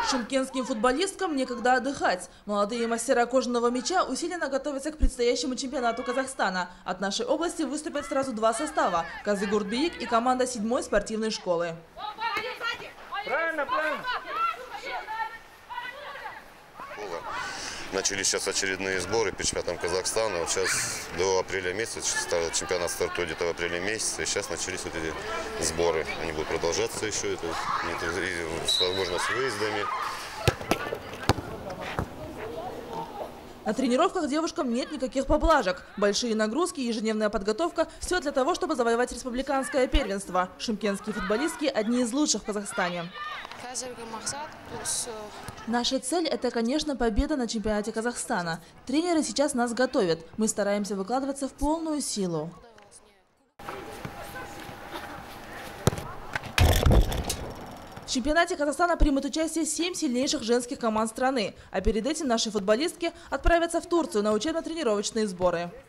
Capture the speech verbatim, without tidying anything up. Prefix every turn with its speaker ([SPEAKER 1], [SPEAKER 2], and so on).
[SPEAKER 1] Шымкентским футболисткам некогда отдыхать. Молодые мастера кожаного мяча усиленно готовятся к предстоящему чемпионату Казахстана. От нашей области выступят сразу два состава – Казыгурдбиик и команда седьмой спортивной школы.
[SPEAKER 2] Правильно, правильно.
[SPEAKER 3] Начались сейчас очередные сборы по чемпионатам Казахстана. Вот сейчас до апреля месяца, чемпионат стартует где-то в апреле месяце. И сейчас начались вот эти сборы. Они будут продолжаться еще, это, возможно, с выездами.
[SPEAKER 1] На тренировках девушкам нет никаких поблажек. Большие нагрузки, ежедневная подготовка – все для того, чтобы завоевать республиканское первенство. Шымкентские футболистки – одни из лучших в Казахстане. Наша цель – это, конечно, победа на чемпионате Казахстана. Тренеры сейчас нас готовят. Мы стараемся выкладываться в полную силу. В чемпионате Казахстана примут участие семь сильнейших женских команд страны. А перед этим наши футболистки отправятся в Турцию на учебно-тренировочные сборы.